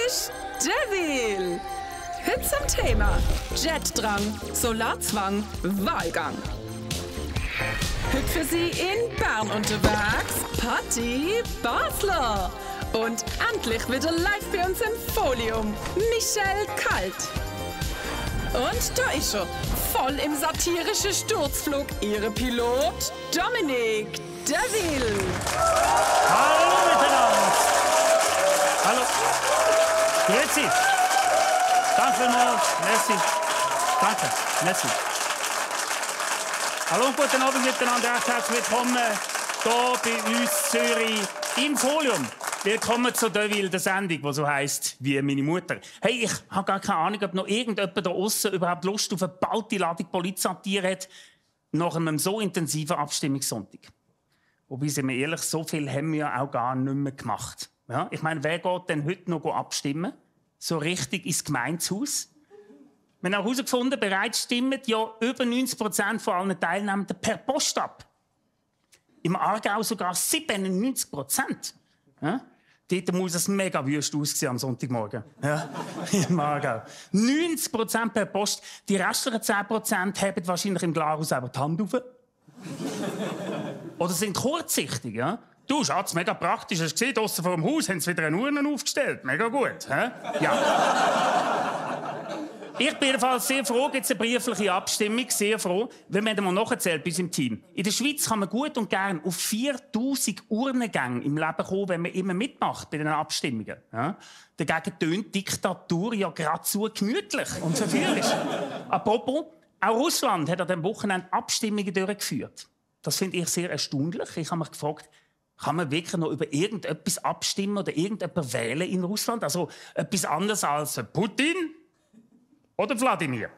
ist Devil. Heute zum Thema Jetdrang, Solarzwang, Wahlgang. Heute für Sie in Bern unterwegs Patti Basler. Und endlich wieder live bei uns im Folium Michelle Kalt. Und da ist er, voll im satirischen Sturzflug, Ihre Pilot Dominik Devil. Hallo miteinander. Hallo. Grüezi. Danke vielmals. Merci. Danke. Merci. Hallo und guten Abend miteinander. Recht herzlich willkommen hier bei uns Zürich im Folium. Willkommen zu Devil, der Sendung, die so heisst wie meine Mutter. Hey, ich habe gar keine Ahnung, ob noch irgendjemand da draussen überhaupt Lust auf eine ballte Ladung Polizatire hat nach einem so intensiven Abstimmungssonntag. Wobei, sind wir ehrlich, so viel haben wir ja auch gar nicht mehr gemacht. Ja? Ich meine, wer geht denn heute noch abstimmen? So richtig ins Gemeindehaus? Wir haben auch herausgefunden, bereits stimmen ja über 90% von allen Teilnehmenden per Post ab. Im Aargau sogar 97%. Ja? Dort muss es mega wüst aussehen am Sonntagmorgen. Ja, im Aargau. 90% per Post. Die restlichen 10% haben wahrscheinlich im Glarhaus einfach die Hand auf. Oder sind kurzsichtig, ja? Du, Schatz, mega praktisch. Hast du gesehen, draussen vor dem Haus haben sie wieder eine Urne aufgestellt. Mega gut, hä? Ja. Ich bin jedenfalls sehr froh, gibt es eine briefliche Abstimmung, sehr froh, weil wir haben mal nachgezählt bei uns im Team. In der Schweiz kann man gut und gern auf 4000 Urnengänge im Leben kommen, wenn man immer mitmacht bei den Abstimmungen. Ja? Dagegen tönt Diktatur ja geradezu gemütlich und verführerisch. Apropos, auch Russland hat an diesem Wochenende Abstimmungen durchgeführt. Das finde ich sehr erstaunlich. Ich habe mich gefragt, kann man wirklich noch über irgendetwas abstimmen oder irgendjemand wählen in Russland? Also etwas anderes als Putin? Oder Wladimir.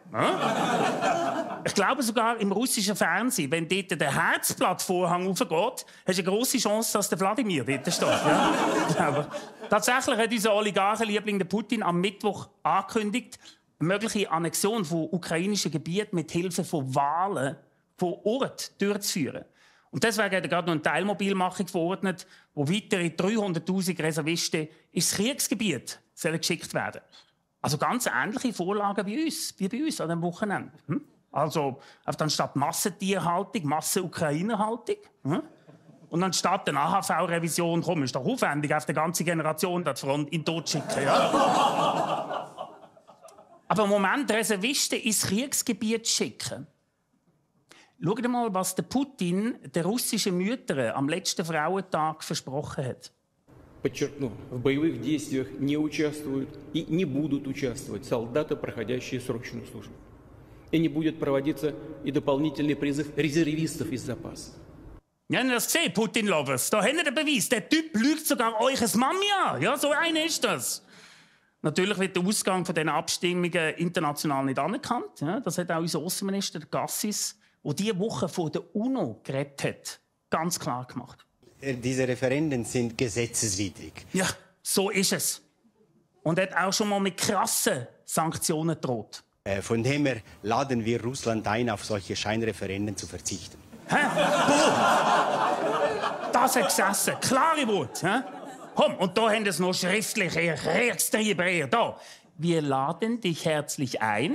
Ja? Ich glaube sogar im russischen Fernsehen, wenn dort der Herzblattvorhang aufgeht, hast du eine grosse Chance, dass der Wladimir dort steht. Ja? Aber tatsächlich hat unser Oligarchenliebling der Putin am Mittwoch angekündigt, eine mögliche Annexion von ukrainischen Gebieten mit Hilfe von Wahlen vor Ort durchzuführen. Und deswegen hat er gerade noch eine Teilmobilmachung verordnet, wo weitere 300'000 Reservisten ins Kriegsgebiet geschickt werden. Also ganz ähnliche Vorlagen wie bei uns an diesem Wochenende. Also anstatt Massentierhaltung, Massen-Ukrainer-Haltung. Und anstatt der AHV-Revision, komm, ist doch aufwendig, auf die ganze Generation die Front in den Tod schicken. Ja? Aber im Moment Reservisten ins Kriegsgebiet schicken. Schaut mal, was der Putin den russischen Müttern am letzten Frauentag versprochen hat. Подчеркну, в боевых действиях не участвуют и не будут участвовать солдаты, проходящие срочную службу. И не будет проводиться и дополнительный призыв резервистов из запаса. Ja, ihr das gesehen, Putin-Lovers. Da habt ihr den Beweis. Der Typ lügt sogar eures Mami an. Ja, so einer ist das. Natürlich wird der Ausgang von diesen Abstimmungen international nicht anerkannt. Ja, das hat auch unser Außenminister Gassis, der diese Woche vor der UNO geredet hat, ganz klar gemacht. Diese Referenden sind gesetzeswidrig. Ja, so ist es. Und hat auch schon mal mit krassen Sanktionen gedroht. Von dem her laden wir Russland ein, auf solche Scheinreferenden zu verzichten. Hä? Boom! Das hat gesessen. Klare Worte. Hä? Komm, und da haben wir es noch schriftlich. Kriegstrieber da. Wir laden dich herzlich ein.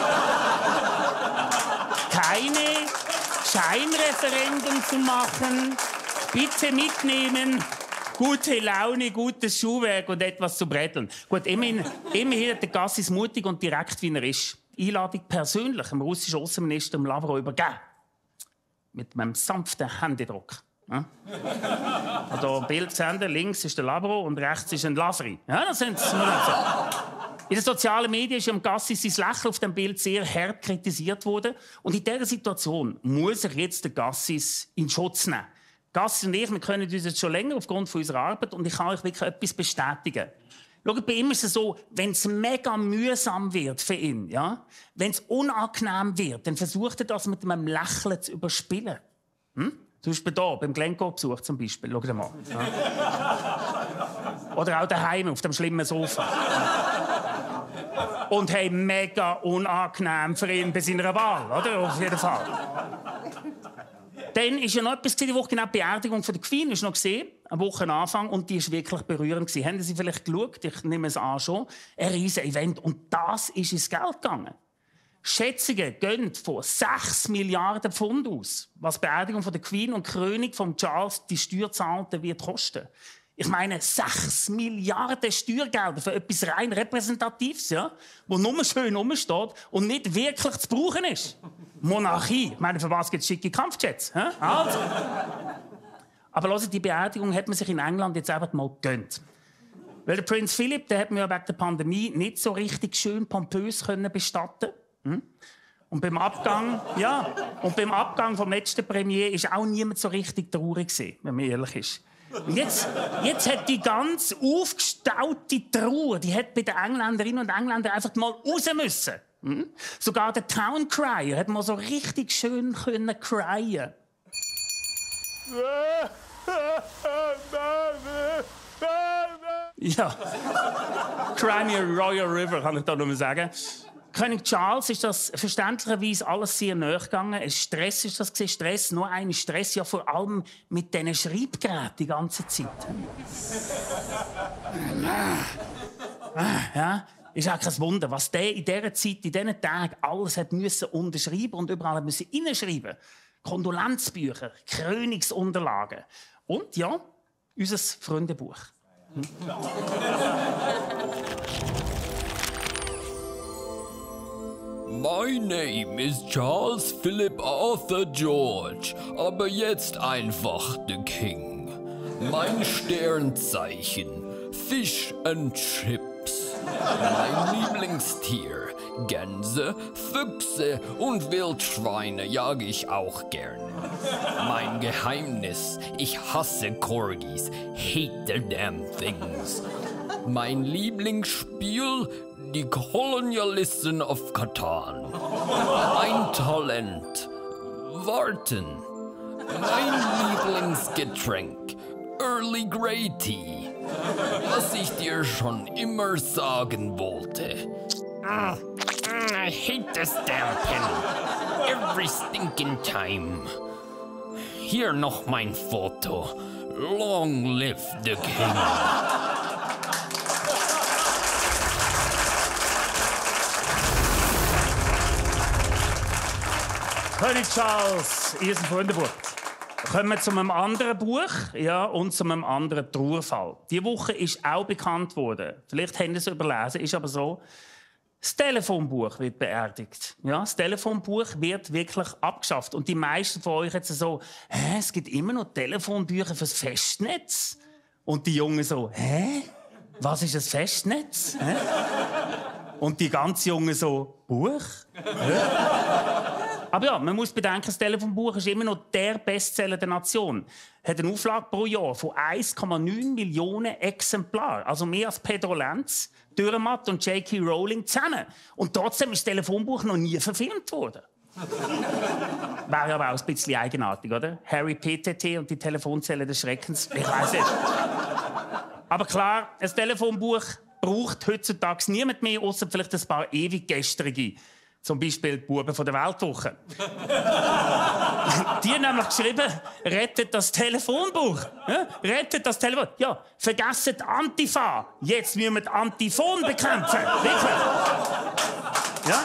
Keine Scheinreferenden zu machen. Bitte mitnehmen, gute Laune, gutes Schuhwerk und etwas zu bretteln. Gut, immerhin hat der Gassis mutig und direkt, wie er ist, die Einladung persönlich dem russischen Außenminister Lavrov übergeben. Mit einem sanften Händedruck. Ja? Also, Bild sehen, links ist der Lavrov und rechts ist ein Lavri. Ja, das sind sie. In den sozialen Medien ist am Gassis sein Lächeln auf dem Bild sehr hart kritisiert worden. Und in dieser Situation muss sich jetzt der Gassis in Schutz nehmen. Gassis und ich, wir kennen uns jetzt schon länger aufgrund von unserer Arbeit und ich kann euch wirklich etwas bestätigen. Schaut, bei ihm ist es so, wenn es mega mühsam wird für ihn, ja, wenn es unangenehm wird, dann versucht er das mit einem Lächeln zu überspielen. Zum Beispiel hier, beim Glencoe-Besuch zum Beispiel. Schaut mal. Ja. Oder auch daheim auf dem schlimmen Sofa. Und hey, mega unangenehm für ihn bei seiner Wahl, oder? Auf jeden Fall. Dann ist ja noch etwas, die Woche genau die Beerdigung von der Queen ist noch gesehen. am Wochenanfang, und die war wirklich berührend. Haben Sie vielleicht geschaut? Ich nehme es an schon. Ein riesen Event. Und das ist ins Geld gegangen. Schätzungen gehen von 6 Milliarden Pfund aus, was die Beerdigung von der Queen und die Krönung von Charles die Steuerzahlenden wird kosten. Ich meine, 6 Milliarden Steuergelder für etwas rein Repräsentatives, ja, wo nur schön rumsteht und nicht wirklich zu brauchen ist. Monarchie. Ich meine, für was gibt es schicke Kampfjets? Also. Aber hören, die Beerdigung hat man sich in England jetzt einfach mal gegönnt. Weil der Prinz Philipp, der hat man ja wegen der Pandemie nicht so richtig schön pompös bestatten. Und beim Abgang, vom letzten Premier ist auch niemand so richtig traurig gewesen, wenn man ehrlich ist. Und jetzt hat die ganz aufgestaute Trauer, die hat bei den Engländerinnen und Engländern einfach mal raus müssen. Sogar der Town Crier hat mal so richtig schön cryen. Ja, Crimea Royal River, kann ich da nur sagen. König Charles ist das verständlicherweise alles sehr nahe gegangen. Stress ist das gewesen. Stress, nur ein Stress, ja vor allem mit diesen Schreibgeräten die ganze Zeit. Ja, ist auch kein Wunder, was der in dieser Zeit, in diesen Tagen alles hat müssen unterschreiben und überall müssen reinschreiben. Kondolenzbücher, Krönungsunterlagen und ja, unser Freundebuch. My name is Charles Philip Arthur George, aber jetzt einfach the King. Mein Sternzeichen, Fish and Chips. Mein Lieblingstier, Gänse, Füchse und Wildschweine jage ich auch gerne. Mein Geheimnis, ich hasse Corgis, hate the damn things. Mein Lieblingsspiel, die Kolonialisten of Katan. Mein Talent, Warten. Mein Lieblingsgetränk, Early Grey Tea. Was ich dir schon immer sagen wollte. I hate this damn pen. Every stinking time. Hier noch mein Foto. Long live the King. König Charles, ihr seid Freundebuch. Kommen wir zu einem anderen Buch, ja, und zu einem anderen Trauerfall. Diese Woche ist auch bekannt worden. Vielleicht haben Sie es überlesen, ist aber so. Das Telefonbuch wird beerdigt. Ja, das Telefonbuch wird wirklich abgeschafft. Und die meisten von euch jetzt so, es gibt immer noch Telefonbücher fürs Festnetz. Und die Jungen so, was ist das Festnetz? Und die ganz Jungen so, Buch? Aber ja, man muss bedenken, das Telefonbuch ist immer noch der Bestseller der Nation. Hat eine Auflage pro Jahr von 1,9 Millionen Exemplaren. Also mehr als Pedro Lenz, Dürrenmatt und J.K. Rowling zusammen. Und trotzdem ist das Telefonbuch noch nie verfilmt worden. Wäre aber auch ein bisschen eigenartig, oder? Harry PTT und die Telefonzelle des Schreckens. Ich weiss nicht. Aber klar, ein Telefonbuch braucht heutzutage niemand mehr, außer vielleicht ein paar Ewiggestrige. Zum Beispiel die Buben von der Weltwoche. Die haben nämlich geschrieben, rettet das Telefonbuch. Ja? Rettet das Telefon. Ja, vergessen die Antifa. Jetzt müssen wir die Antiphon bekämpfen. Wirklich. Ja?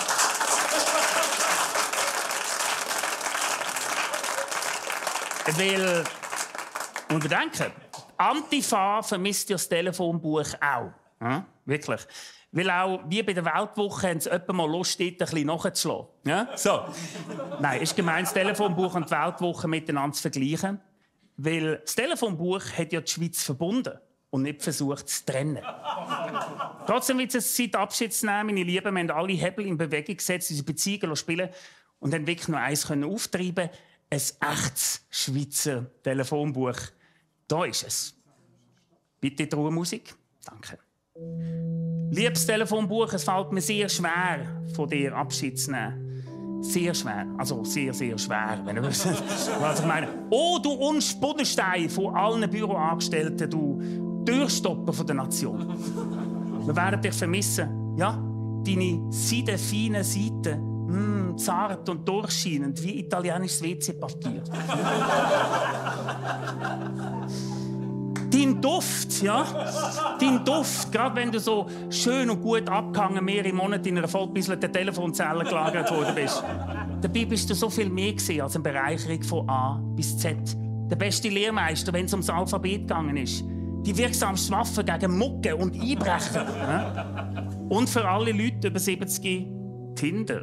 Weil, und bedenken, Antifa vermisst ja das Telefonbuch auch. Ja? Wirklich. Weil auch, wie bei der Weltwoche, haben sie etwa mal Lust, dort ein bisschen nachzuschlagen. Ja? So. Nein, ist gemein, das Telefonbuch und die Weltwoche miteinander zu vergleichen. Weil das Telefonbuch hat ja die Schweiz verbunden und nicht versucht, zu trennen. Trotzdem wird es Zeit, Abschied zu nehmen. Meine Lieben, wir haben alle Hebel in Bewegung gesetzt, unsere Beziehungen spielen und haben wirklich nur eins auftreiben. Ein echtes Schweizer Telefonbuch. Da ist es. Bitte die Ruhemusik. Danke. Liebes Telefonbuch, es fällt mir sehr schwer, von dir Abschied zu nehmen. Sehr schwer. Also sehr, sehr schwer. Wenn du was ich meine. Oh, du Unspunnenstein von allen Büroangestellten, du Türstopper von der Nation. Wir werden dich vermissen. Ja, deine seidenfeinen Seiten. Zart und durchscheinend, wie italienisches WC-Papier. Dein Duft, ja? Dein Duft, gerade wenn du so schön und gut abgehangen mehrere Monate in einer vollbisselten Telefonzelle gelagert worden bist. Dabei bist du so viel mehr gewesen als eine Bereicherung von A bis Z. Der beste Lehrmeister, wenn es ums Alphabet gegangen ist. Die wirksamste Waffe gegen Mucke und Einbrecher. Ja? Und für alle Leute über 70 Tinder.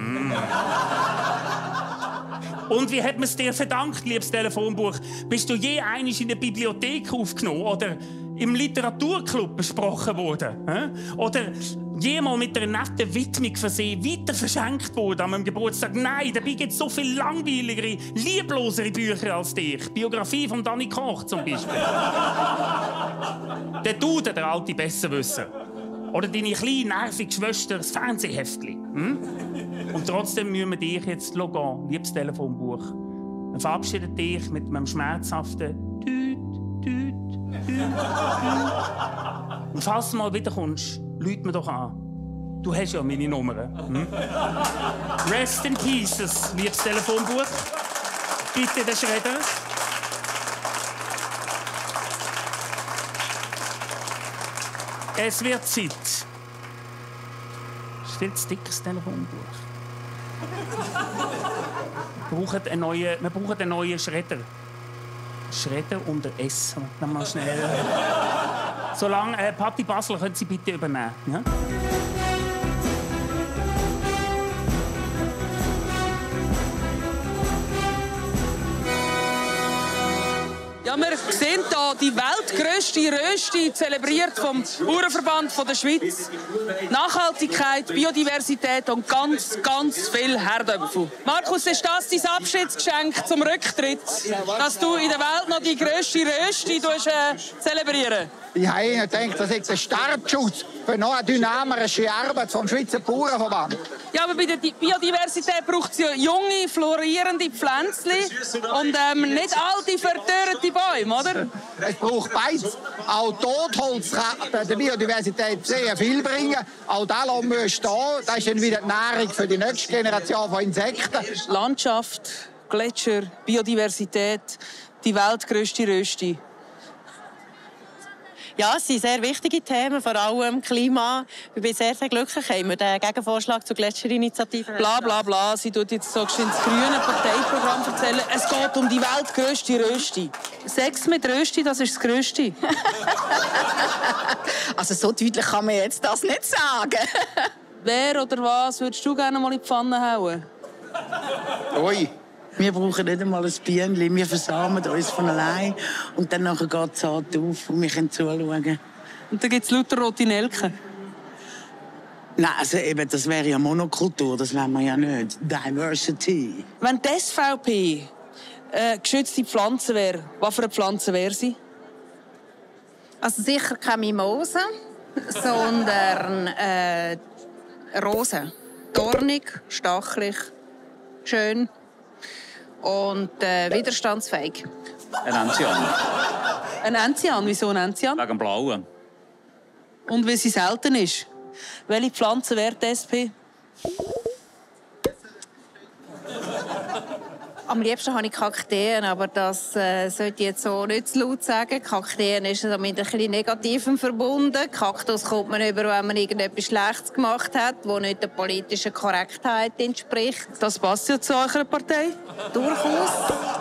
Und wie hat man es dir verdankt, liebes Telefonbuch? Bist du je einmal in der Bibliothek aufgenommen oder im Literaturclub besprochen worden? Oder jemals mit einer netten Widmung versehen, weiter verschenkt worden an meinem Geburtstag? Nein, dabei gibt es so viel langweiligere, lieblosere Bücher als dich. Biografie von Danny Koch zum Beispiel. Der Dude, der alte Besserwisser. Oder deine kleine, nervige Schwester, das Fernsehheftli. Und trotzdem müssen wir dich jetzt gehen, liebes Telefonbuch. Wir verabschieden dich mit einem schmerzhaften Tüt, Tüt, Tüt, Tüt. Und falls du mal wiederkommst, ruf mir doch an. Du hast ja meine Nummer. Rest in pieces, liebes Telefonbuch. Bitte den Schredder. Es wird Zeit. Das ist viel zu dickes Telefonbuch. Wir brauchen einen neuen Schredder. Schredder unter S. Dann mal schnell. Solange, Patti Basler, können Sie bitte übernehmen. Ja? Ja, wir sehen hier die weltgrösste Rösti, zelebriert vom Bauernverband der Schweiz. Nachhaltigkeit, Biodiversität und ganz, ganz viel Herdöpfel. Markus, ist das dein Abschiedsgeschenk zum Rücktritt? Dass du in der Welt noch die grösste Rösti zelebrieren? Ich habe gedacht, das ist der Startschutz für noch eine dynamische Arbeit vom Schweizer Bauernverband. Ja, aber bei der Biodiversität braucht es ja junge, florierende Pflänzchen und nicht alte, verdörrte Bäume, oder? Es braucht beides. Auch Totholz kann der Biodiversität sehr viel bringen. Auch das lassen wir stehen. Das ist dann wieder die Nahrung für die nächste Generation von Insekten. Landschaft, Gletscher, Biodiversität, die weltgrösste Rösti. Ja, es sind sehr wichtige Themen, vor allem Klima. Ich bin sehr, sehr glücklich, haben wir den Gegenvorschlag zur Gletscherinitiative. Bla bla bla, sie tut jetzt so schön das grüne Parteiprogramm erzählen. Es geht um die weltgrösste Rösti. Sex mit Rösti, das ist das Grösste. Also so deutlich kann man jetzt das nicht sagen. Wer oder was würdest du gerne mal in die Pfanne hauen? Ui. Wir brauchen nicht einmal ein Bienchen, wir versamen uns von allein und dann geht es auf und wir können zuschauen. Und dann gibt es lauter rote Nelken. Nein, also eben, das wäre ja Monokultur, das wollen wir ja nicht. Diversity. Wenn die SVP geschützte Pflanze wäre, was für eine Pflanze wäre sie? Also sicher keine Mimose, sondern Rosen. Dornig, stachelig, schön. Und widerstandsfähig. Ein Enzian. Ein Enzian? Wieso ein Enzian? Wegen Blauen. Und weil sie selten ist. Welche Pflanze wäre die SP? Am liebsten habe ich Kakteen, aber das sollte ich jetzt so nicht zu laut sagen. Kakteen ist mit ein bisschen Negativem verbunden. Kaktus kommt man über, wenn man irgendetwas Schlechtes gemacht hat, das nicht der politischen Korrektheit entspricht. Das passt ja zu eurer Partei. Durchaus.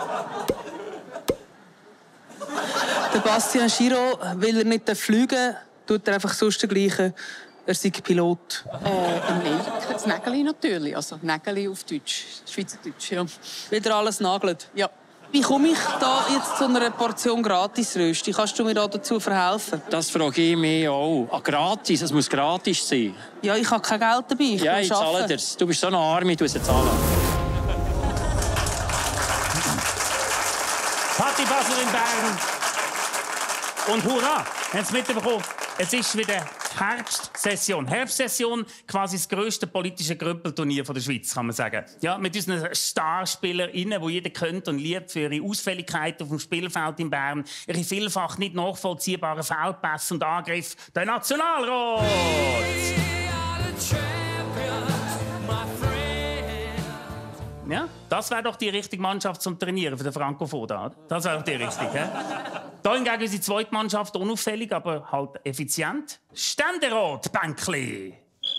Der Bastian Giraud, weil er nicht fliegen darf, tut er einfach sonst dergleichen. Er sei Pilot. Nein, das Nägeli natürlich. Also Nägeli auf Deutsch, Schweizerdeutsch, ja. Wieder alles nagelt? Ja. Wie komme ich da jetzt zu einer Portion Gratis-Rösti? Kannst du mir da dazu verhelfen? Das frage ich mich auch. Ah, gratis, es muss gratis sein. Ja, ich habe kein Geld dabei. Ja, ich zahle dir. Du bist so eine Arme, du musst es zahlen. Patti Basler in Bern. Und hurra, haben Sie mitbekommen? Es ist wieder Herbstsession. Herbstsession, quasi das grösste politische Grüppelturnier der Schweiz, kann man sagen. Ja, mit unseren StarspielerInnen, die jeder kennt und liebt für ihre Ausfälligkeit auf dem Spielfeld in Bern, ihre vielfach nicht nachvollziehbaren Feldpässe und Angriffe. Der Nationalrat! Ja, das wäre doch die richtige Mannschaft zum Trainieren für den Franco Foda. Das wäre doch die richtige. Da hingegen unsere zweite Mannschaft unauffällig, aber halt effizient. Ständerat, Bänkli.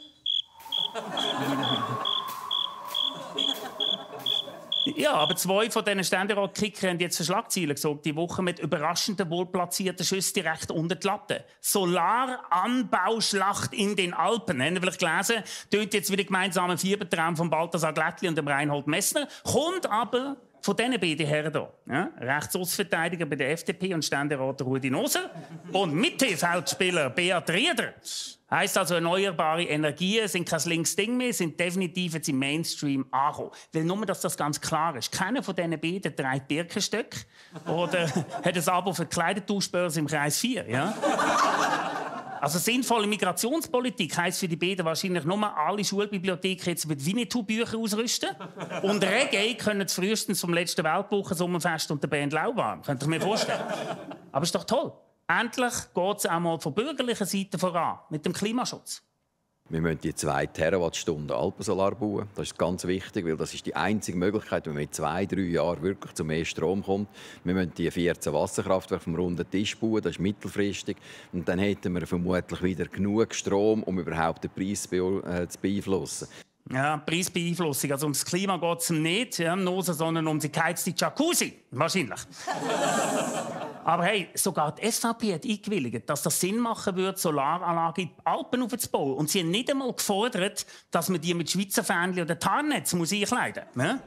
Ja, aber 2 von diesen Ständerat-Kickern haben jetzt für Schlagzeilen gesorgt, die Woche mit überraschenden, wohlplatzierten Schüssen direkt unter die Latte. Solaranbauschlacht in den Alpen. Haben Sie vielleicht gelesen? Dort jetzt wieder gemeinsamer Fiebertraum von Balthasar Glättli und dem Reinhold Messner. Kommt aber von diesen beiden Herren hier. Ja? Rechtsaußenverteidiger bei der FDP und Ständerat Rudi Noser. Und Mittelfeldspieler Beat Rieder. Heisst also, erneuerbare Energien sind kein Links-Ding mehr, sind definitiv jetzt im Mainstream angekommen. Weil nur, dass das ganz klar ist. Keiner von diesen beiden trägt Birkenstöcke oder hat ein Abo für die Kleidertauschbörse im Kreis 4. Ja? Also sinnvolle Migrationspolitik heisst für die beiden wahrscheinlich nur alle Schulbibliotheken jetzt mit Winnetou-Büchern ausrüsten. Und Reggae können sie frühestens vom letzten Weltwochen-Sommerfest und der Band Lauwarm. Könnt ihr mir vorstellen? Aber ist doch toll. Endlich geht es auch mal von bürgerlicher Seite voran mit dem Klimaschutz. Wir müssen die 2 Terawattstunden Alpensolar bauen. Das ist ganz wichtig, weil das ist die einzige Möglichkeit, wenn man in 2-3 Jahren wirklich zu mehr Strom kommt. Wir müssen die 14 Wasserkraftwerke vom runden Tisch bauen. Das ist mittelfristig. Und dann hätten wir vermutlich wieder genug Strom, um überhaupt den Preis zu beeinflussen. Ja, Preisbeeinflussung. Also ums Klima geht es nicht, ja, sondern um die geheizte Jacuzzi. Wahrscheinlich. Aber hey, sogar die SVP hat eingewilligt, dass das Sinn machen würde, Solaranlagen in die Alpen aufzubauen. Und sie haben nicht einmal gefordert, dass man die mit Schweizer Fähnchen oder Tarnnetz einkleiden muss. Ja?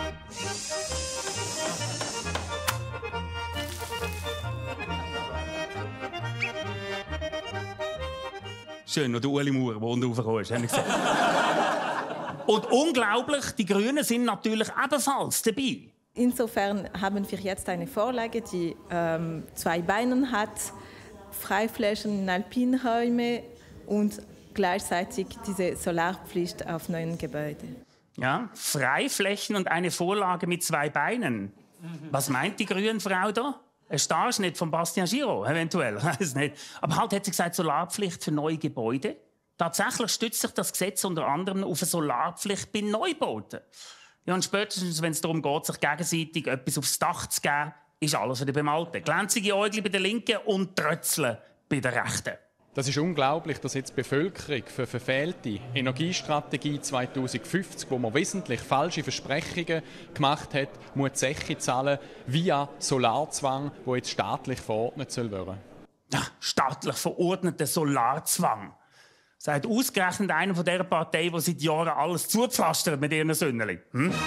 Schön, noch der Ueli Maurer, der unten raufgekommen ist. Und unglaublich, die Grünen sind natürlich ebenfalls dabei. Insofern haben wir jetzt eine Vorlage, die 2 Beine hat, Freiflächen in Alpinräume und gleichzeitig diese Solarpflicht auf neuen Gebäuden. Ja, Freiflächen und eine Vorlage mit 2 Beinen. Was meint die grüne Frau da? Ein Starschnitt von Bastian Giraud, eventuell, ich weiß nicht. Aber halt hat sie gesagt, Solarpflicht für neue Gebäude. Tatsächlich stützt sich das Gesetz unter anderem auf eine Solarpflicht bei Neubauten. Ja, und spätestens, wenn es darum geht, sich gegenseitig etwas aufs Dach zu geben, ist alles wieder beim Alten. Glänzige Äugel bei der Linken und Trötzeln bei der Rechten. Das ist unglaublich, dass jetzt die Bevölkerung für verfehlte Energiestrategie 2050, wo man wesentlich falsche Versprechungen gemacht hat, muss die Zeche zahlen via Solarzwang, wo jetzt staatlich verordnet soll werden. Ja, staatlich verordneter Solarzwang. Sagt ausgerechnet einer von dieser Partei, die seit Jahren alles zupflastert mit ihren Söhnchen.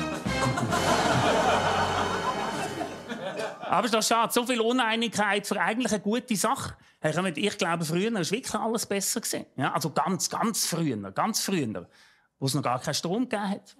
Aber es ist doch schade, so viel Uneinigkeit für eigentlich eine gute Sache. Ich glaube, früher war wirklich alles besser gewesen. Ja, also ganz früher, wo es noch gar keinen Strom gegeben hat.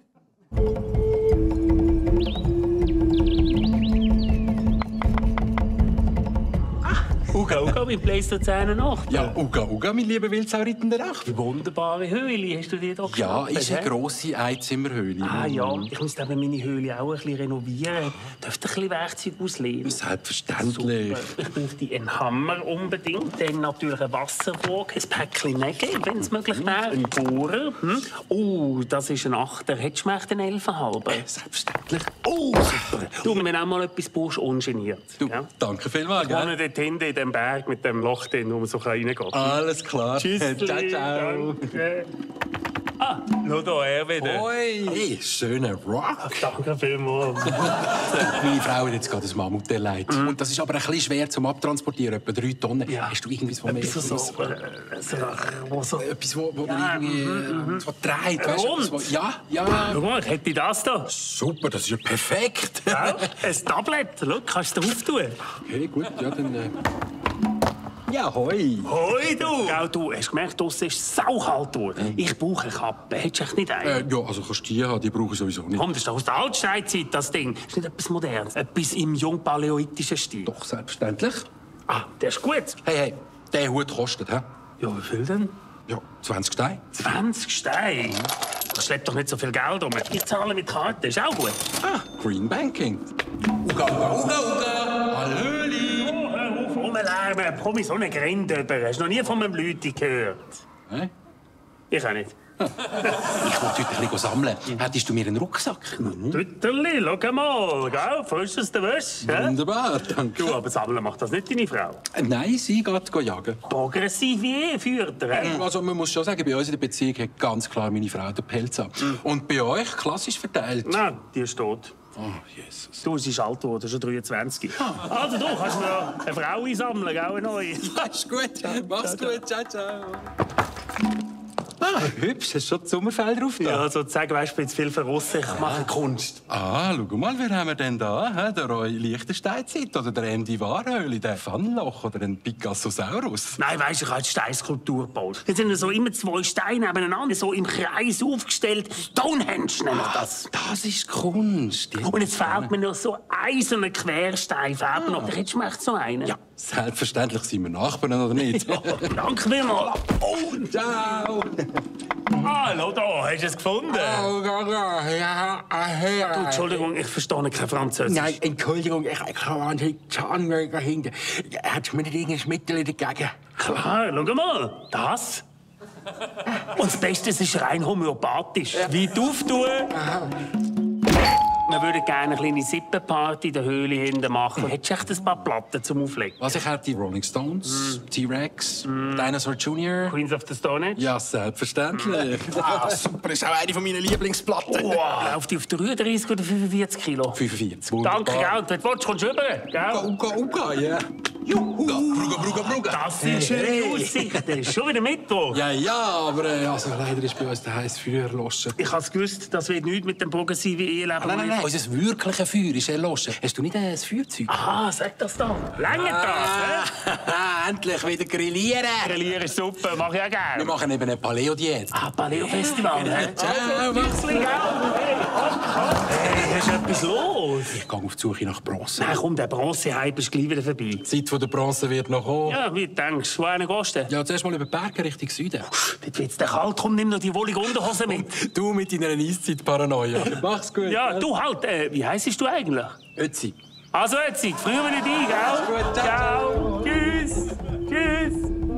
Uga, mein Pleistozän 8. Ja, Uga, mein lieber Wildsaurit in der Nacht. Wunderbare Höhle, hast du dir da Ja, ist eine grosse Einzimmerhöhle. Ah ja, ich muss aber meine Höhle auch ein bisschen renovieren. Dürfte ein bisschen Werkzeug auslehnen? Selbstverständlich. Super. Ich bräuchte einen Hammer unbedingt, dann natürlich eine Wasserwaage, ein Päckchen Nägel, wenn es möglich wäre, einen Bohrer. Oh, das ist ein Achter. Hättest du mir echt einen 11,5? Selbstverständlich. Oh, super. Du, wenn auch mal etwas brauchst, ungeniert. Du, ja? Danke vielmals. Ich wohne dort hinten in dem Berg mit dem Loch drin, wo man so reingehen kann. Alles klar. Tschüss. Ciao. Schau da, er wieder. Hoi. Hey, schöner Rock. Danke vielmals. Meine Frau hat jetzt gerade ein Mammut erleidet. Und das ist aber ein bisschen schwer zum Abtransportieren, etwa 3 Tonnen. Ja. Hast du irgendwas von mir? Etwas, wo man irgendwie so dreht, weißt du? Rund? Ja. Schau mal, ich hätte das da. Super, das ist ja perfekt. Ja, ein Tablet. Schau, kannst du drauf tun. Okay, gut, ja, dann... Ja, hoi. Hoi, du! Gell, du hast gemerkt, draussen ist saukalt geworden. Ich brauche eine Kappe. Hättest du echt nicht eine? Ja, also kannst du die haben, die brauche ich sowieso nicht. Komm, das ist doch aus der Altsteinzeit, das Ding. Das ist nicht etwas Modernes. Etwas im jungpaläolithischen Stil. Doch, selbstverständlich. Ah, der ist gut. Hey, der Hut kostet, hä? Ja, wie viel denn? Ja, 20 Steine. 20 Steine? Ich schlepp doch nicht so viel Geld um. Ich zahle mit Karte, ist auch gut. Ah, Green Banking. Uga. Hallöli. Oh, hör auf, rumlärmen. Komm in so eine Grinde über. Hast du noch nie von einem Leute gehört? Hä? Ich auch nicht. Ich wollte heute ein bisschen sammeln. Hättest du mir einen Rucksack? Tütterli, schau mal, gell? Frisch aus der Wäsche. Wunderbar, danke. Du, aber sammeln macht das nicht deine Frau? Nein, sie geht jagen. Progressiv wie führt er. Also man muss schon sagen, bei uns in der Beziehung hat ganz klar meine Frau den Pelz ab. Und bei euch klassisch verteilt. Nein, die ist tot. Oh, Jesus. Du, sie ist alt geworden, schon 23. Also du, kannst mir eine Frau einsammeln, gell, eine neue? Ja, ist gut. Mach's gut. Ciao, ciao. Hübsch, hast du schon die Sommerfelder drauf? Ja, sozusagen, weißt du, ich bin zu viel verrissen, ich mache Kunst. Schau mal, wen haben wir denn da? Der Roy Liechtenstein-Zeit oder der Andy Warhöhl, der Pfannloch oder ein Picassosaurus? Nein, weisst du, ich habe eine Steinskulptur gebaut. Jetzt sind so immer 2 Steine nebeneinander, so im Kreis aufgestellt. Stonehenge nenne ich das. Das ist Kunst. Und jetzt fehlt mir noch so ein Querstein. Fehlt mir noch. Hättest du mir echt so einen? Ja, selbstverständlich sind wir Nachbarn, oder nicht? Danke vielmals. Oh, ciao. Hallo, da, hast du es gefunden? Du, Entschuldigung, ich verstehe kein Französisch. Nein, Entschuldigung, ich habe einen Zahnweg dahinter. Hat mir nicht irgendein Mittel dagegen? Klar, schau mal, das. Und das Beste, es ist rein homöopathisch. Weit auftun. Wir würden gerne eine kleine Sippenparty in der Höhle hinten machen. Hättest du echt ein paar Platten zum Auflegen? Was, ich hätte die Rolling Stones, T-Rex, Dinosaur Jr. Queens of the Stone Age? Ja, selbstverständlich. Super, ist auch eine meiner Lieblingsplatten. Wow. Läuft die auf 33 oder 45 Kilo? 45. Danke, gell? Und wenn du willst, kommst du rüber, gell? Uga, ja. Das sind schöne Aussichten. Schon wieder Mittwoch. Ja, aber also, leider ist bei uns der heiße Feuer erloschen. Ich habe gewusst, das wird nichts mit dem progressiven Eheleben. Nein. Unser wirkliches Feuer ist erloschen. Hast du nicht ein Feuerzeug? Aha, sag das doch. Länger das, Endlich wieder grillieren. Grillieren ist super, mache ich auch gerne. Wir machen eben eine Paleo-Diät. Paleo-Festival, ne? Ciao, mach's gut. Hey, hast du etwas los? Ich gehe auf die Suche nach Bronze. Nein, komm, der Bronze-Hype ist gleich wieder vorbei. Die Zeit der Bronze wird noch kommen. Ja, wie denkst du? Wo einen gehst du? Ja, zuerst mal über die Berge Richtung Süden. Dort wird's dir kalt, komm, nimm noch die wollige Unterhose mit. Du mit deiner Eiszeit-Paranoia. Mach's gut. Ja, du halt, wie heisst du eigentlich? Ötzi. Also Ötzi, früher nicht ein, gell? Mach's gut, ciao. Tschüss. Tschüss.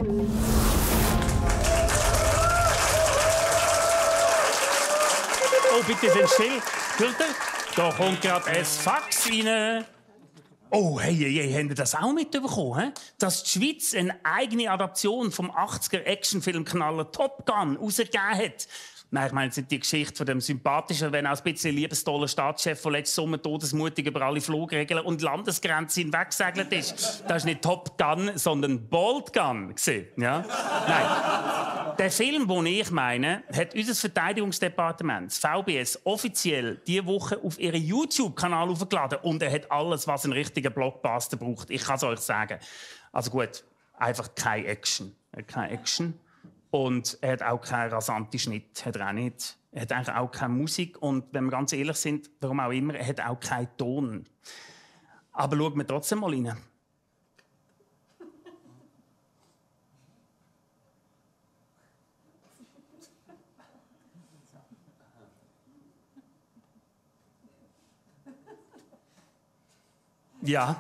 Oh, bitte sind still. Filter. Da kommt gerade ein Fax rein. Oh, hey, habt ihr das auch mitbekommen? Dass die Schweiz eine eigene Adaption vom 80er-Actionfilmknaller Top Gun rausgegeben hat. Nein, ich meine jetzt nicht die Geschichte von dem sympathischen, wenn auch ein bisschen liebestollen Staatschef, der letzten Sommer todesmutig über alle Flugregeln und Landesgrenzen hinweggesegelt ist. Das ist nicht Top Gun, sondern Bolt Gun. Ja? Nein. Der Film, den ich meine, hat unser Verteidigungsdepartement, das VBS, offiziell diese Woche auf ihren YouTube-Kanal hochgeladen. Und er hat alles, was ein richtiger Blockbuster braucht. Ich kann es euch sagen. Also gut, einfach keine Action. Keine Action. Und er hat auch keinen rasanten Schnitt. Hat er auch nicht. Er hat eigentlich auch keine Musik. Und wenn wir ganz ehrlich sind, warum auch immer, er hat auch keinen Ton. Aber schauen wir trotzdem mal rein. Ja.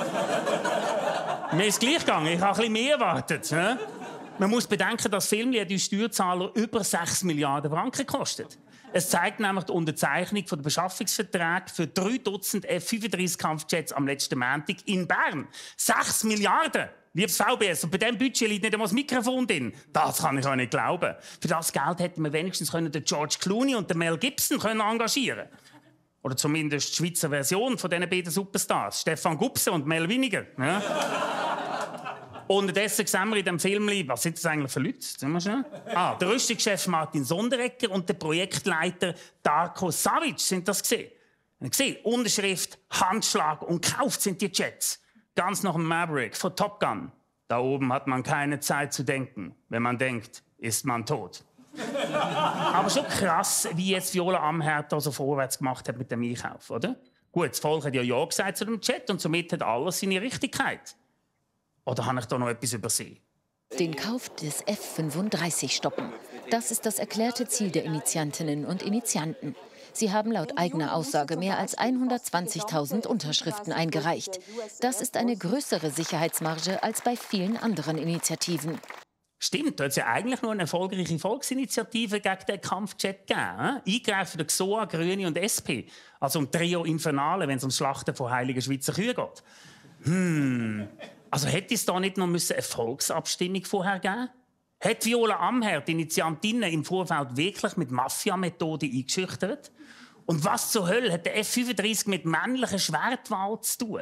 Mir ist gleich gegangen. Ich habe ein bisschen mehr erwartet. Ne? Man muss bedenken, das Film hat uns Steuerzahler über 6 Milliarden Franken gekostet. Es zeigt nämlich die Unterzeichnung der Beschaffungsverträge für 3 Dutzend F-35-Kampfjets am letzten Montag in Bern. 6 Milliarden! Liebes VBS, und bei diesem Budget liegt nicht einmal das Mikrofon drin. Das kann ich auch nicht glauben. Für das Geld hätten wir wenigstens den George Clooney und den Mel Gibson engagieren können. Oder zumindest die Schweizer Version von diesen beiden Superstars. Stefan Gubse und Mel Winiger. Ja? Unterdessen sehen wir in dem Film, was sind das eigentlich für Leute? Der Rüstungschef Martin Sonderegger und der Projektleiter Darko Savic sind das gesehen. Unterschrift, Handschlag und gekauft sind die Jets. Ganz nach dem Maverick von Top Gun. Da oben hat man keine Zeit zu denken. Wenn man denkt, ist man tot. Aber schon krass, wie jetzt Viola Amherd so vorwärts gemacht hat mit dem Einkauf, oder? Gut, das Volk hat ja gesagt zu dem Jet und somit hat alles seine Richtigkeit. Oder habe ich da noch etwas übersehen? Den Kauf des F-35 stoppen. Das ist das erklärte Ziel der Initiantinnen und Initianten. Sie haben laut eigener Aussage mehr als 120.000 Unterschriften eingereicht. Das ist eine größere Sicherheitsmarge als bei vielen anderen Initiativen. Stimmt, da hat es ja eigentlich nur eine erfolgreiche Volksinitiative gegen den Kampfjet gegeben. Eingereicht von der XOA, Grüne und SP. Also um Trio Infernale, wenn es um Schlachten von heiligen Schweizer Kühen geht. Also hätte es da nicht noch eine Volksabstimmung vorher geben? Hat Viola Amherd die Initiantinnen im Vorfeld wirklich mit Mafia-Methoden eingeschüchtert? Und was zur Hölle hat der F-35 mit männlichen Schwertwahl zu tun?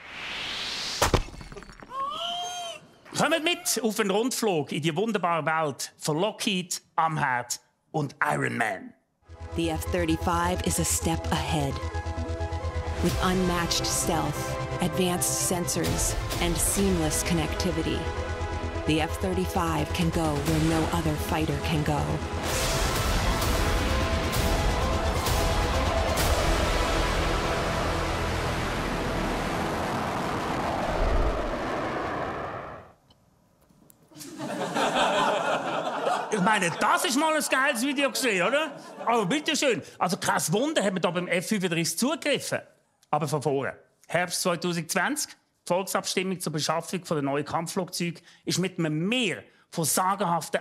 Kommt mit auf einen Rundflug in die wunderbare Welt von Lockheed, Amherd und Iron Man. The F-35 is a step ahead. With unmatched stealth, advanced sensors, and seamless connectivity, the F-35 can go where no other fighter can go. Ich meine, das ist mal ein geiles Video gesehen, oder? Aber bitteschön. Also kein Wunder, hat man da beim F-35 zugegriffen. Aber von vorne. Herbst 2020, Volksabstimmung zur Beschaffung der neuen Kampfflugzeuge ist mit einem Mehr von sagenhaften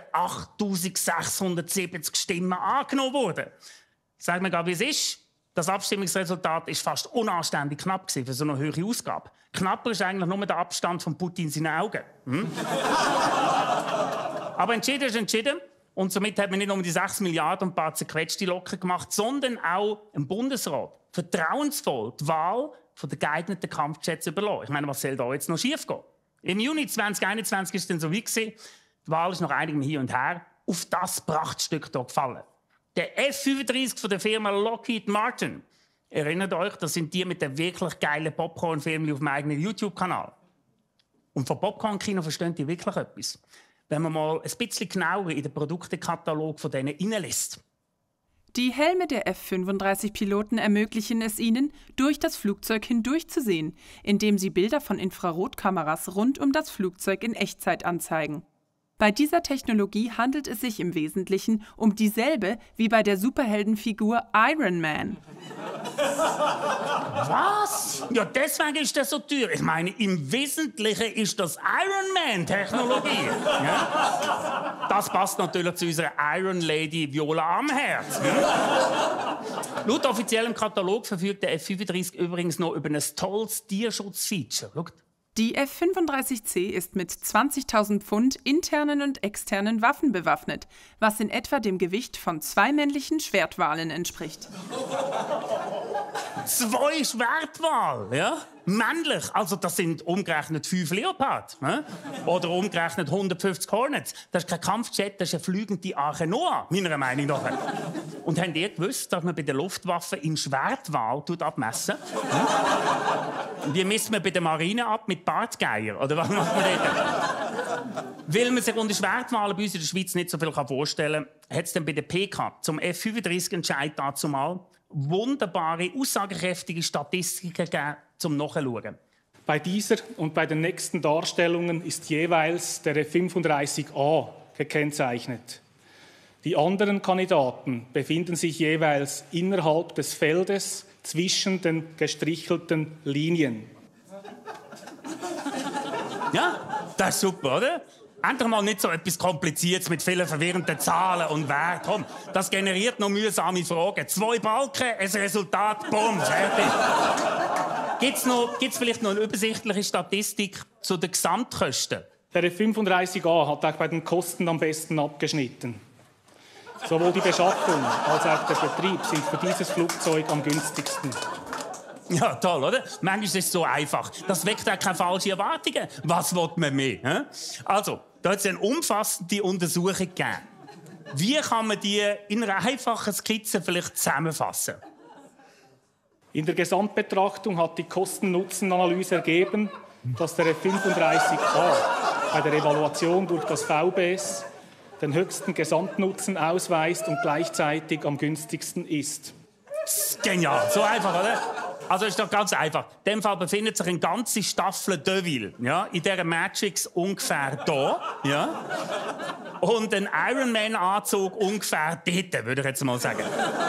8670 Stimmen angenommen worden. Sag mir gerade, wie es ist. Das Abstimmungsresultat war fast unanständig knapp für so eine hohe Ausgabe. Knapper ist eigentlich nur der Abstand von Putin in seinen Augen. Aber entschieden ist entschieden. Und somit hat man nicht nur die 6 Milliarden und ein paar zerquetschte locker gemacht, sondern auch im Bundesrat vertrauensvoll die Wahl der geeigneten Kampfjets überlassen. Ich meine, was soll da jetzt noch schief gehen? Im Juni 2021 war es dann so weit. Die Wahl ist nach einigem Hin und Her auf das Prachtstück hier gefallen. Der F-35 von der Firma Lockheed Martin. Erinnert euch, das sind die mit den wirklich geilen Popcorn-Filmen auf dem eigenen YouTube-Kanal. Und von Popcorn-Kino verstehen die wirklich etwas. Wenn man mal ein bisschen genauer in den Produktekatalog von denen reinlässt. Die Helme der F-35-Piloten ermöglichen es ihnen, durch das Flugzeug hindurchzusehen, indem sie Bilder von Infrarotkameras rund um das Flugzeug in Echtzeit anzeigen. Bei dieser Technologie handelt es sich im Wesentlichen um dieselbe wie bei der Superheldenfigur Iron Man. Was? Ja, deswegen ist das so teuer. Ich meine, im Wesentlichen ist das Iron Man-Technologie. Ja? Das passt natürlich zu unserer Iron Lady Viola Amherd. Ja? Laut offiziellem Katalog verfügt der F-35 übrigens noch über ein tolles Tierschutzfeature. Schaut. Die F-35C ist mit 20.000 Pfund internen und externen Waffen bewaffnet, was in etwa dem Gewicht von 2 männlichen Schwertwalen entspricht. 2 Schwertwale, ja? Männlich, also das sind umgerechnet 5 Leopard. Ne? Oder umgerechnet 150 Hornets. Das ist kein Kampfjet, das ist eine fliegende Arche Noah, meiner Meinung nach. Und habt ihr gewusst, dass man bei den Luftwaffen in Schwertwal abmessen? Wie misst man bei der Marine ab mit Bartgeier? Oder was macht man dort? Weil man sich unter Schwertwalen bei uns in der Schweiz nicht so viel vorstellen kann, hat es dann bei der PK zum F-35-Entscheid dazu mal wunderbare, aussagekräftige Statistiken gegeben, zum Nachschauen. Bei dieser und bei den nächsten Darstellungen ist jeweils der F-35A gekennzeichnet. Die anderen Kandidaten befinden sich jeweils innerhalb des Feldes zwischen den gestrichelten Linien. Ja, das ist super, oder? Endlich mal nicht so etwas Kompliziertes mit vielen verwirrenden Zahlen und Werten. Komm, das generiert noch mühsame Fragen. 2 Balken, ein Resultat, bumm, fertig. Gibt's vielleicht noch eine übersichtliche Statistik zu den Gesamtkosten? Der F-35A hat auch bei den Kosten am besten abgeschnitten. Sowohl die Beschaffung als auch der Betrieb sind für dieses Flugzeug am günstigsten. Ja, toll, oder? Manchmal ist es so einfach. Das weckt auch keine falschen Erwartungen. Was will man mehr? He? Also, da hat es eine umfassende Untersuchung gegeben. Wie kann man die in einer einfachen Skizze vielleicht zusammenfassen? In der Gesamtbetrachtung hat die Kosten-Nutzen-Analyse ergeben, dass der F-35A bei der Evaluation durch das VBS den höchsten Gesamtnutzen ausweist und gleichzeitig am günstigsten ist. Genial, so einfach, oder? Also ist doch ganz einfach. In dem Fall befindet sich eine ganze Staffel Deville, ja, in dieser Matrix ungefähr da, ja, und ein Iron Man Anzug ungefähr dort, würde ich jetzt mal sagen.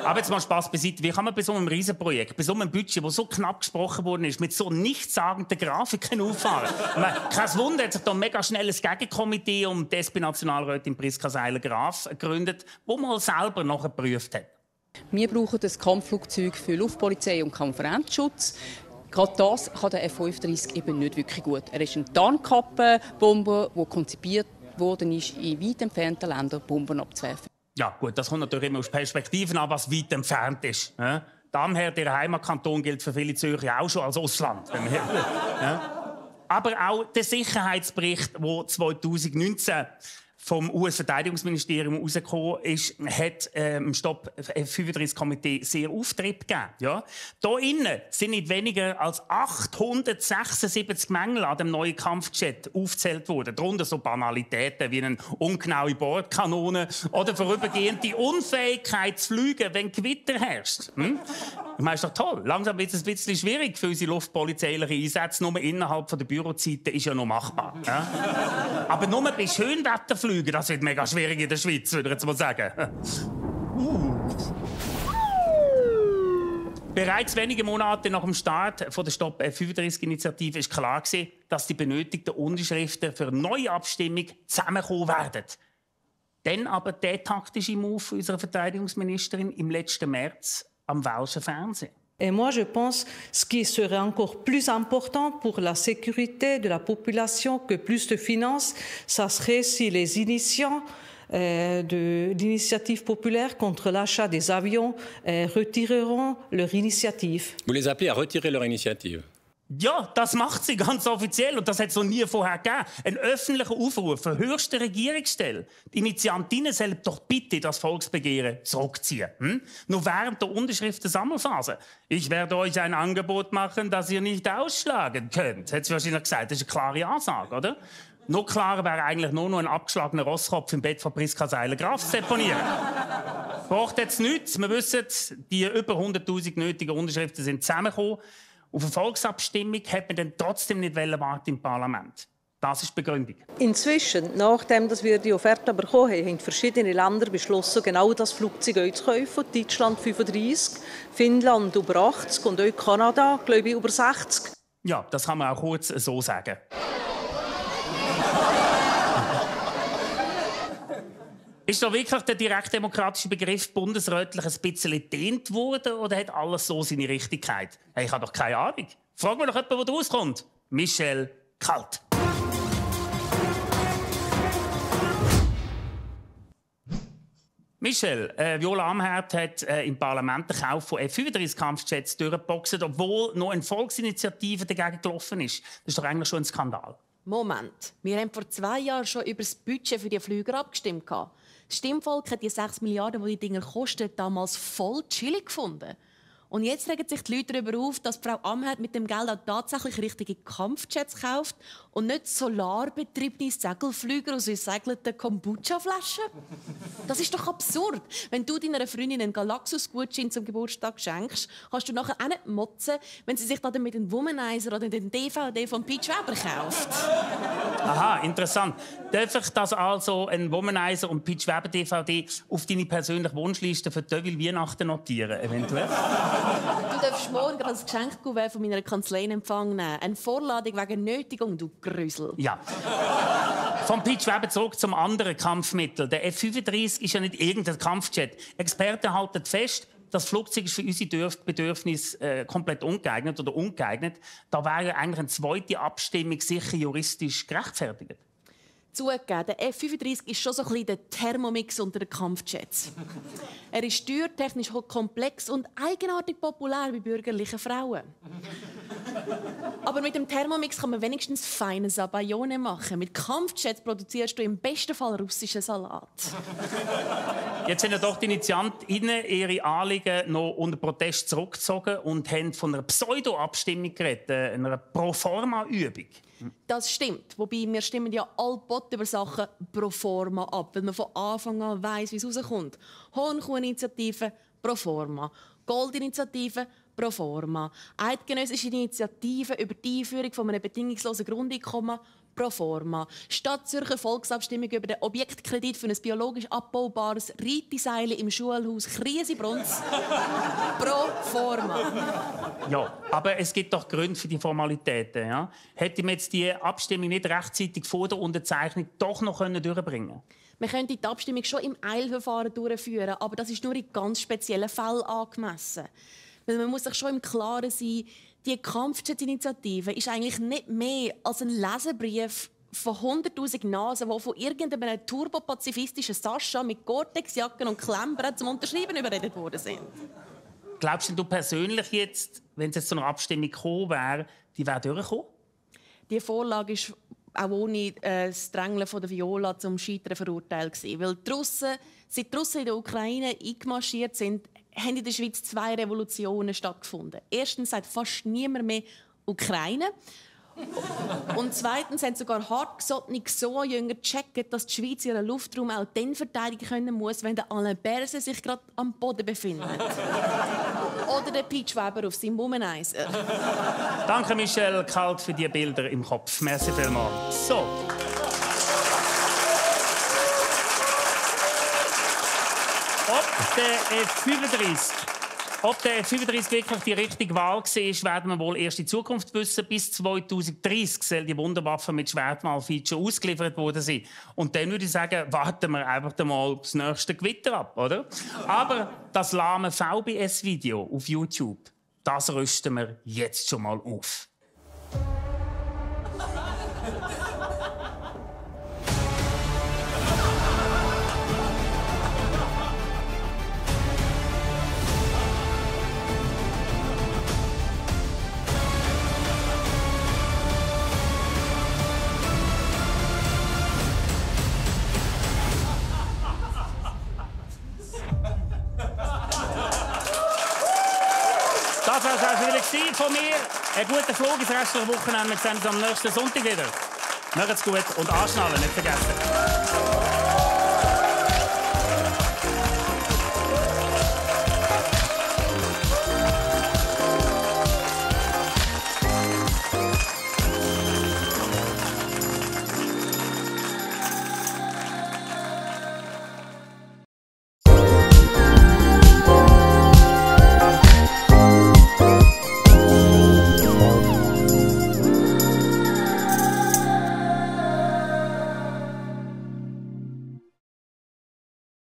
Aber jetzt mal Spass beiseite. Wie kann man bei so einem Riesenprojekt, bei so einem Budget, das so knapp gesprochen worden ist, mit so nichtssagenden Grafiken auffahren? Kein Wunder, hat sich da mega schnell ein Gegenkomitee um die SP-Nationalrätin Priska Seiler-Graf gegründet, das mal selber nachgeprüft hat. Wir brauchen das Kampfflugzeug für Luftpolizei und Konferenzschutz. Gerade das kann der F-35 eben nicht wirklich gut. Er ist ein Tarnkappenbomber, der konzipiert worden ist, in weit entfernten Ländern Bomben abzuwerfen. Ja gut, das kommt natürlich immer aus Perspektiven an, was weit entfernt ist. Ja? Damher, der Heimatkanton gilt für viele Zürcher auch schon als Ausland. Ja? Aber auch der Sicherheitsbericht, der 2019 vom US-Verteidigungsministerium herausgekommen ist, hat im Stopp F-35-Komitee sehr Auftrieb gegeben. Ja? Hier innen sind nicht weniger als 876 Mängel an dem neuen Kampfjet aufgezählt worden. Darunter so Banalitäten wie eine ungenaue Bordkanone oder vorübergehende Unfähigkeit zu fliegen, wenn Gewitter herrscht. Ich meine, ist doch toll. Langsam wird es ein bisschen schwierig für unsere luftpolizeilichen Einsätze. Nur innerhalb der Bürozeiten ist ja noch machbar. Ja? Aber nur bei Schönwetterflügen, das wird mega schwierig in der Schweiz, würde ich jetzt mal sagen. Bereits wenige Monate nach dem Start der Stopp F-35-Initiative ist klar gewesen, dass die benötigten Unterschriften für eine neue Abstimmung zusammenkommen werden. Dann aber der taktische Move unserer Verteidigungsministerin im letzten März am welschen Fernsehen. Et moi, je pense que ce qui serait encore plus important pour la sécurité de la population que plus de finances, ça serait si les initiants de l'initiative populaire contre l'achat des avions retireront leur initiative. Vous les appelez à retirer leur initiative? Ja, das macht sie ganz offiziell und das hat es noch nie vorher gegeben. Ein öffentlicher Aufruf für höchste Regierungsstelle. Die Initiantinnen sollen doch bitte das Volksbegehren zurückziehen. Nur während der Unterschriftensammelphase. Ich werde euch ein Angebot machen, das ihr nicht ausschlagen könnt. Hat sie wahrscheinlich gesagt. Das ist eine klare Ansage, oder? Noch klarer wäre eigentlich nur noch ein abgeschlagener Rosskopf im Bett von Priska Seiler-Graf zu deponieren. Braucht jetzt nichts. Wir wissen, die über 100'000 nötigen Unterschriften sind zusammengekommen. Auf eine Volksabstimmung hat man dann trotzdem nicht warten im Parlament. Das ist die Begründung. Inzwischen, nachdem wir die Offerte bekommen haben, haben verschiedene Länder beschlossen, genau das Flugzeug zu kaufen. Deutschland 35, Finnland über 80 und auch Kanada, glaube ich, über 60. Ja, das kann man auch kurz so sagen. Ist da wirklich der direktdemokratische Begriff bundesrätlich ein bisschen gedehnt worden oder hat alles so seine Richtigkeit? Hey, ich habe doch keine Ahnung. Frag mir doch jemanden, der daraus kommt. Michel Kalt. Michel, Viola Amherd hat im Parlament den Kauf von F-35-Kampfjets durchgeboxt, obwohl noch eine Volksinitiative dagegen gelaufen ist. Das ist doch eigentlich schon ein Skandal. Moment, wir haben vor 2 Jahren schon über das Budget für die Flüger abgestimmt. Das Stimmvolk hat die 6 Milliarden, die die Dinger kosten, damals voll chillig gefunden. Und jetzt regen sich die Leute darüber auf, dass Frau Amherd mit dem Geld auch tatsächlich richtige Kampfjets kauft und nicht solarbetriebene Segelflüger aus recycelten Kombucha-Flaschen. Das ist doch absurd. Wenn du deiner Freundin einen Galaxus-Gutschein zum Geburtstag schenkst, kannst du nachher auch nicht motzen, wenn sie sich dann mit einem Womanizer oder den DVD von Peach Weber kauft. Aha, interessant. Darf ich das also, ein Womanizer und Peach Weber DVD, auf deine persönliche Wunschliste für Deville Weihnachten notieren, eventuell? Du darfst morgen als Geschenkkuvert von meiner Kanzlei in Empfang nehmen. Eine Vorladung wegen Nötigung, du Grüsel. Ja. Vom Peach Weber zurück zum anderen Kampfmittel. Der F-35 ist ja nicht irgendein Kampfjet. Experten halten fest, das Flugzeug ist für unsere Bedürfnisse komplett ungeeignet oder ungeeignet. Da wäre eigentlich eine zweite Abstimmung sicher juristisch gerechtfertigt. Zugegeben, der F-35 ist schon so ein bisschen der Thermomix unter den Kampfjets. Er ist steuertechnisch komplex und eigenartig populär bei bürgerlichen Frauen. Aber mit dem Thermomix kann man wenigstens feine Sabayone machen. Mit Kampfjets produzierst du im besten Fall russischen Salat. Jetzt haben ja doch die Initiantinnen ihre Anliegen noch unter Protest zurückgezogen und haben von einer Pseudo-Abstimmung geredet, einer Proforma-Übung. Das stimmt. Wobei, wir stimmen ja allbot über Sachen pro forma ab, weil man von Anfang an weiss, wie es rauskommt. Hohenkuh-Initiative pro forma. Gold-Initiative pro forma. Eidgenössische Initiative über die Einführung von einem bedingungslosen Grundeinkommen pro forma. Stadtzürcher Volksabstimmung über den Objektkredit für ein biologisch abbaubares Reiteseil im Schulhaus Kriesebruns. Pro forma. Ja, aber es gibt doch Gründe für die Formalitäten. Ja? Hätte man jetzt die Abstimmung nicht rechtzeitig vor der Unterzeichnung doch noch durchbringen können? Man könnte die Abstimmung schon im Eilverfahren durchführen, aber das ist nur in ganz speziellen Fällen angemessen. Weil man muss sich schon im Klaren sein, die Kampfjet-Initiative ist eigentlich nicht mehr als ein Leserbrief von 100'000 Nasen, die von irgendeinem turbopazifistischen Sascha mit Gore-Tex-Jacken und Klemmbrett zum Unterschreiben überredet worden sind. Glaubst du persönlich jetzt, wenn es jetzt zu einer Abstimmung gekommen wäre, die wäre durchgekommen? Die Vorlage ist auch ohne das Drängeln von der Viola zum Scheitern verurteilt gewesen. Weil die Russen, seit die Russen in der Ukraine eingemarschiert sind, haben in der Schweiz 2 Revolutionen stattgefunden. Erstens sagt fast niemand mehr Ukraine. Und zweitens haben sogar hartgesottene Xo-Jünger gecheckt, dass die Schweiz ihren Luftraum auch dann verteidigen können muss, wenn der Alain Berset sich gerade am Boden befindet. Oder der Pete Weber auf seinem Womanizer. Danke, Michelle Kalt, für die Bilder im Kopf. Merci vielmals. So. Ob der F-35 wirklich die richtige Wahl war, werden wir wohl erst in Zukunft wissen. Bis 2030 soll die Wunderwaffe mit Schwertmalfeature ausgeliefert worden sein. Und dann würde ich sagen, warten wir einfach mal das nächste Gewitter ab, oder? Aber das lahme VBS-Video auf YouTube, das rüsten wir jetzt schon mal auf. Das war es also wieder von mir. Ein guter Flug ins restliche Wochenende. Wir sehen uns am nächsten Sonntag wieder. Macht's gut und anschnallen, nicht vergessen.